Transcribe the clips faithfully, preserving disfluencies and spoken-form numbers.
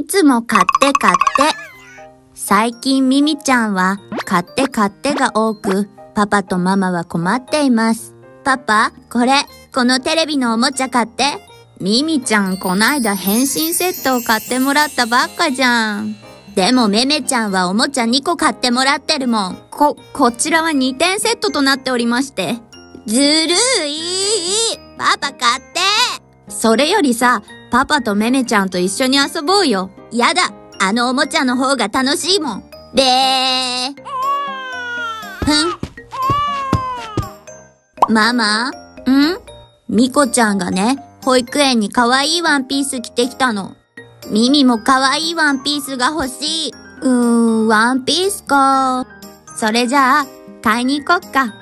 いつも買って買って。最近ミミちゃんは買って買ってが多く、パパとママは困っています。パパ、これ、このテレビのおもちゃ買って。ミミちゃん、こないだ変身セットを買ってもらったばっかじゃん。でもめめちゃんはおもちゃにこ買ってもらってるもん。こ、こちらはにてんセットとなっておりまして。ずるい。パパ買って。それよりさ、パパとめめちゃんと一緒に遊ぼうよ。やだ。あのおもちゃの方が楽しいもん。べー。ふん。ママ？ん？みこちゃんがね、保育園にかわいいワンピース着てきたの。ミミもかわいいワンピースが欲しい。うーん、ワンピースか。それじゃあ、買いに行こっか。わーい。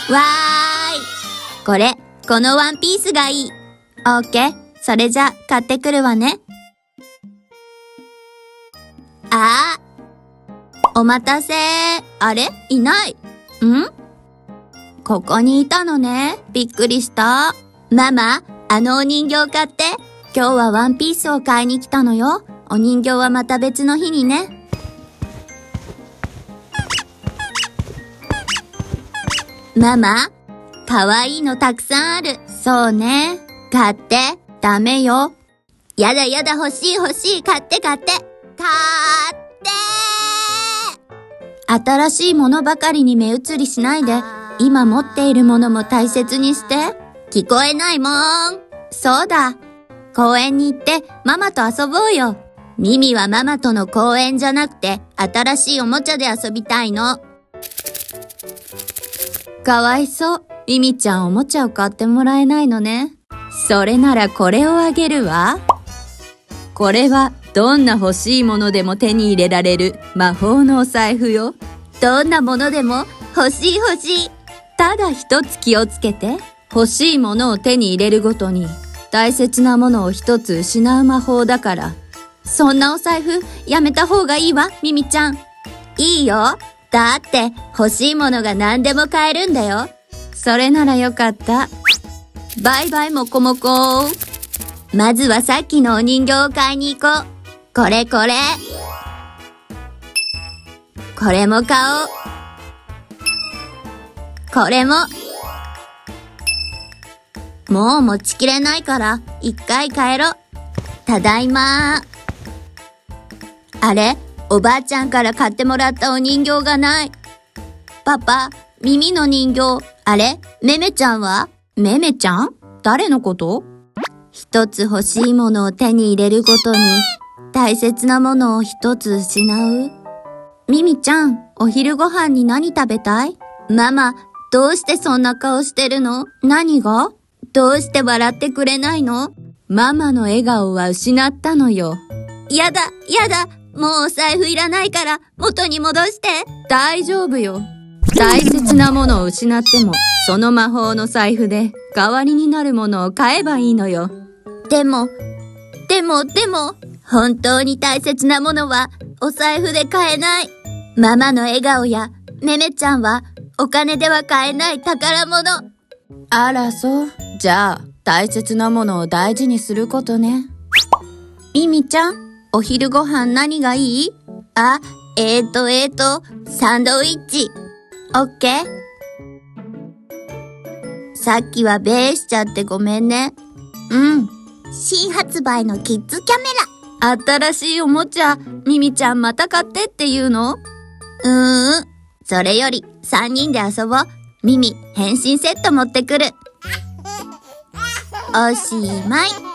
これ、このワンピースがいい。オッケー。それじゃあ、買ってくるわね。あー。お待たせー。あれ？いない。ん？ここにいたのね。びっくりした。ママ、あのお人形買って。今日はワンピースを買いに来たのよ。お人形はまた別の日にね。ママ、かわいいのたくさんある。そうね。買って。ダメよ。やだやだ、欲しい欲しい。買って買って。買ってー。新しいものばかりに目移りしないで、今持っているものも大切にして。聞こえないもん。そうだ。公園に行ってママと遊ぼうよ。ミミはママとの公園じゃなくて新しいおもちゃで遊びたいの。かわいそう。ミミちゃんおもちゃを買ってもらえないのね。それならこれをあげるわ。これはどんな欲しいものでも手に入れられる魔法のお財布よ。どんなものでも欲しい欲しい。ただ一つ気をつけて。欲しいものを手に入れるごとに大切なものを一つ失う魔法だから。そんなお財布やめた方がいいわ、ミミちゃん。いいよ。だって欲しいものが何でも買えるんだよ。それならよかった。バイバイもこもこ。まずはさっきのお人形を買いに行こう。これこれ。これも買おう。これも。もう持ちきれないから、一回帰ろ。ただいまー。あれ？おばあちゃんから買ってもらったお人形がない。パパ、耳の人形。あれ？めめちゃんは？めめちゃん？誰のこと？一つ欲しいものを手に入れるごとに、大切なものを一つ失う。ミミちゃん、お昼ご飯に何食べたい？ママ、どうしてそんな顔してるの？何が？どうして笑ってくれないの？ママの笑顔は失ったのよ。やだ、やだ。もうお財布いらないから元に戻して。大丈夫よ。大切なものを失っても、その魔法の財布で代わりになるものを買えばいいのよ。でも、でも、でも、本当に大切なものはお財布で買えない。ママの笑顔やめめちゃんはお金では買えない宝物。あらそう。じゃあ、大切なものを大事にすることね。ミミちゃん、お昼ご飯何がいい？あ、えーとえーと、サンドイッチ。オッケー。さっきはベーしちゃってごめんね。うん。新発売のキッズキャメラ。新しいおもちゃ、ミミちゃんまた買ってって言うの？うーん。それより、三人で遊ぼう。ミミ、変身セット持ってくる。おしまい。